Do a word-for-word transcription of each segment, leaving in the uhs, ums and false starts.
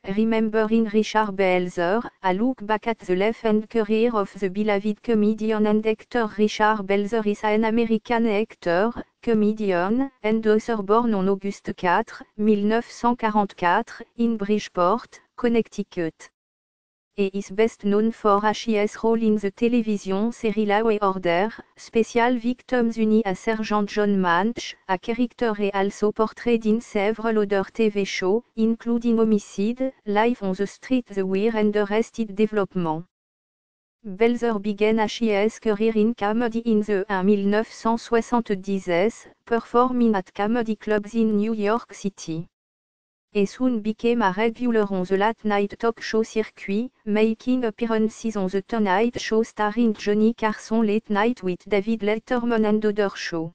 remembering Richard Belzer, a look back at the life and career of the beloved comedian and actor Richard Belzer is an American actor, comedian, and author born on August fourth, nineteen forty-four, in Bridgeport, Connecticut. He is best known for his role in the television series Law and Order, Special Victims Unit as Sergeant John Manch, a character he also portrayed in several other T V shows, including Homicide, Life on the Street, The Wire and Arrested Development. Belzer began his career in comedy in the nineteen seventies, performing at comedy clubs in New York City. He soon became a regular on the late-night talk show circuit, making appearances on The Tonight Show starring Johnny Carson, Late Night with David Letterman and other shows.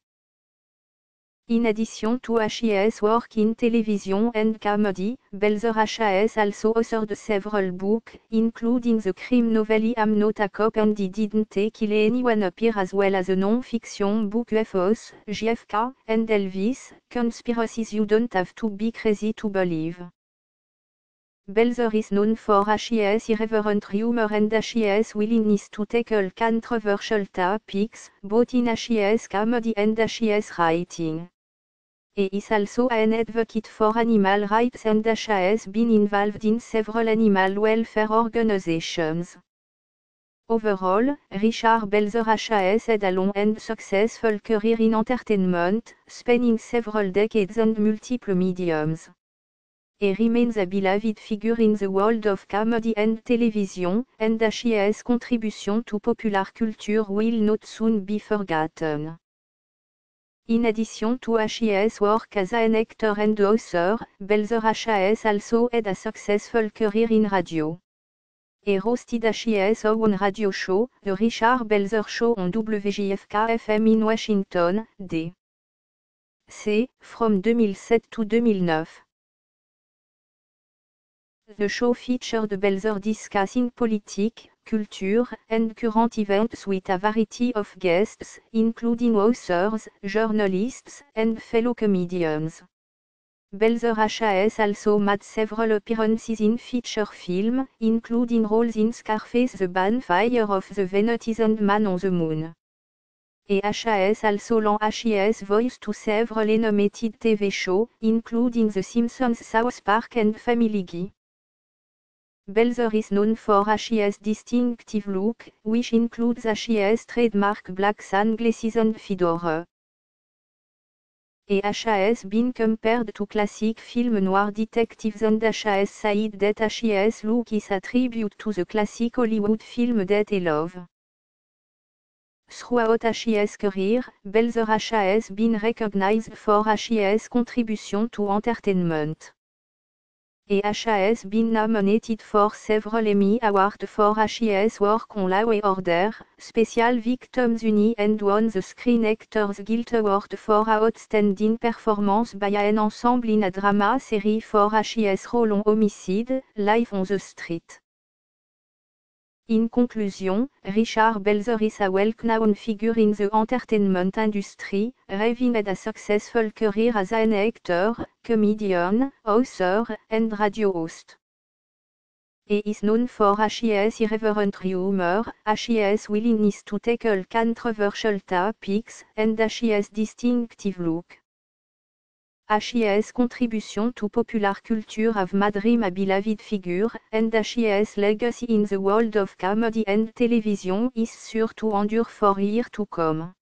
In addition to his work in television and comedy, Belzer has also authored several books, including the crime novel I'm Not a Cop and I Didn't Kill Anyone appear, as well as a non-fiction book U F Os, J F K, and Elvis, Conspiracies You Don't Have to Be Crazy to Believe. Belzer is known for his irreverent humor and his willingness to tackle controversial topics, both in his comedy and his writing. He is also an advocate for animal rights and has been involved in several animal welfare organizations. Overall, Richard Belzer has had a long and successful career in entertainment, spanning several decades and multiple mediums. He remains a beloved figure in the world of comedy and television, and his contribution to popular culture will not soon be forgotten. In addition to his work as an actor and author, Belzer has also had a successful career in radio. He hosted his own radio show, The Richard Belzer Show on W J F K F M in Washington, D C, from two thousand seven to two thousand nine. The show featured Belzer discussing politics, culture, and current events with a variety of guests, including authors, journalists, and fellow comedians. Belzer has also made several appearances in feature films, including roles in Scarface, The Bonfire of the Vanities and Man on the Moon. He has also lent his voice to several animated T V shows, including The Simpsons, South Park and Family Guy. Belzer is known for his distinctive look, which includes his trademark black sunglasses and fedora. He has been compared to classic film noir detectives and has said that his look is a tribute to the classic Hollywood film that he loves. Throughout his career, Belzer has been recognized for his contribution to entertainment. He has been nominated for several Emmy Awards for his work on Law and Order, Special Victims Unit, and won the Screen Actors Guild Award for Outstanding Performance by an Ensemble in a Drama Series for his role on Homicide, Life on the Street. In conclusion, Richard Belzer is a well-known figure in the entertainment industry, having had a successful career as an actor, comedian, author, and radio host. He is known for his irreverent humor, his willingness to tackle controversial topics, and his distinctive look. His contribution to popular culture have made him a beloved figure, and his legacy in the world of comedy and television is sure to endure for years to come.